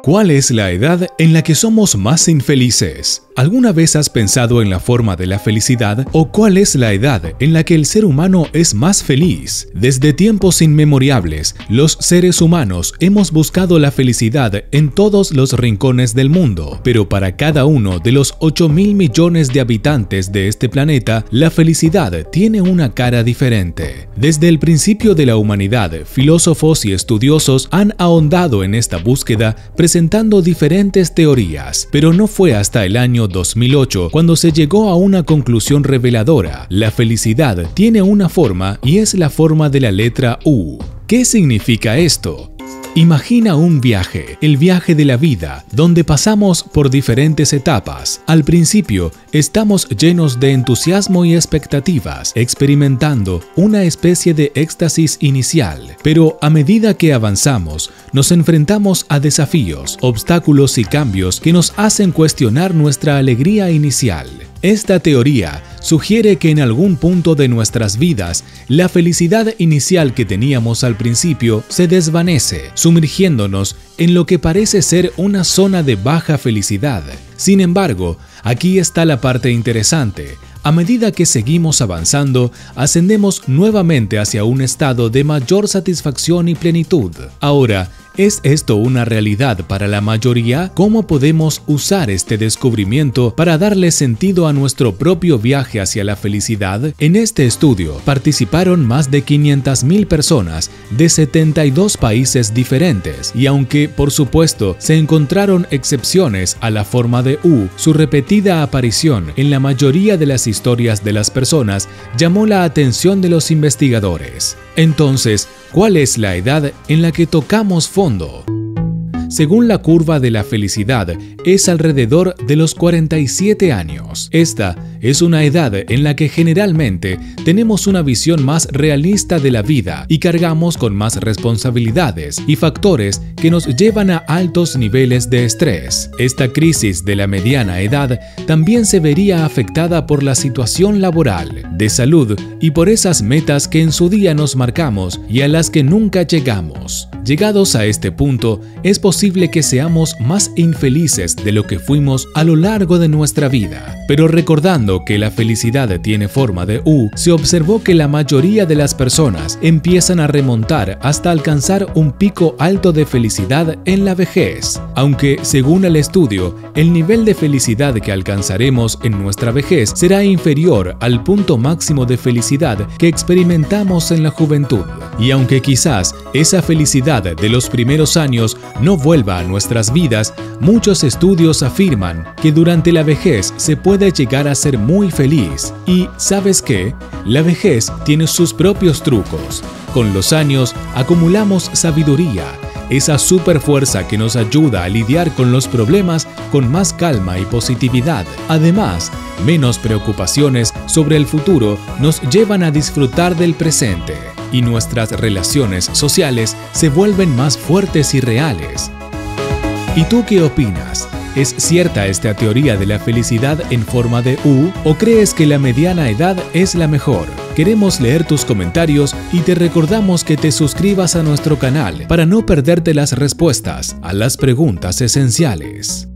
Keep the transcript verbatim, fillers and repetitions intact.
¿Cuál es la edad en la que somos más infelices? ¿Alguna vez has pensado en la forma de la felicidad o cuál es la edad en la que el ser humano es más feliz? Desde tiempos inmemoriales, los seres humanos hemos buscado la felicidad en todos los rincones del mundo, pero para cada uno de los ocho mil millones de habitantes de este planeta, la felicidad tiene una cara diferente. Desde el principio de la humanidad, filósofos y estudiosos han ahondado en esta búsqueda, presentando diferentes teorías, pero no fue hasta el año dos mil ocho cuando se llegó a una conclusión reveladora: la felicidad tiene una forma y es la forma de la letra U. ¿Qué significa esto? Imagina un viaje, el viaje de la vida, donde pasamos por diferentes etapas. Al principio, estamos llenos de entusiasmo y expectativas, experimentando una especie de éxtasis inicial. Pero a medida que avanzamos, nos enfrentamos a desafíos, obstáculos y cambios que nos hacen cuestionar nuestra alegría inicial. Esta teoría sugiere que en algún punto de nuestras vidas, la felicidad inicial que teníamos al principio se desvanece, sumergiéndonos en lo que parece ser una zona de baja felicidad. Sin embargo, aquí está la parte interesante. A medida que seguimos avanzando, ascendemos nuevamente hacia un estado de mayor satisfacción y plenitud. Ahora, ¿es esto una realidad para la mayoría? ¿Cómo podemos usar este descubrimiento para darle sentido a nuestro propio viaje hacia la felicidad? En este estudio participaron más de quinientas mil personas de setenta y dos países diferentes, y aunque, por supuesto, se encontraron excepciones a la forma de U, su repetida aparición en la mayoría de las historias de las personas llamó la atención de los investigadores. Entonces, ¿cuál es la edad en la que tocamos fondo? Según la curva de la felicidad, es alrededor de los cuarenta y siete años. Esta es una edad en la que generalmente tenemos una visión más realista de la vida y cargamos con más responsabilidades y factores que nos llevan a altos niveles de estrés. Esta crisis de la mediana edad también se vería afectada por la situación laboral, de salud y por esas metas que en su día nos marcamos y a las que nunca llegamos. Llegados a este punto, es posible que seamos más infelices de lo que fuimos a lo largo de nuestra vida. Pero recordando que la felicidad tiene forma de U, se observó que la mayoría de las personas empiezan a remontar hasta alcanzar un pico alto de felicidad en la vejez. Aunque, según el estudio, el nivel de felicidad que alcanzaremos en nuestra vejez será inferior al punto máximo de felicidad que experimentamos en la juventud. Y aunque quizás esa felicidad de los primeros años no vuelva a nuestras vidas, muchos estudios afirman que durante la vejez se puede llegar a ser muy feliz. Y ¿sabes qué? La vejez tiene sus propios trucos. Con los años acumulamos sabiduría, esa superfuerza que nos ayuda a lidiar con los problemas con más calma y positividad. Además, menos preocupaciones sobre el futuro nos llevan a disfrutar del presente, y nuestras relaciones sociales se vuelven más fuertes y reales. ¿Y tú qué opinas? ¿Es cierta esta teoría de la felicidad en forma de U o crees que la mediana edad es la mejor? Queremos leer tus comentarios y te recordamos que te suscribas a nuestro canal para no perderte las respuestas a las preguntas esenciales.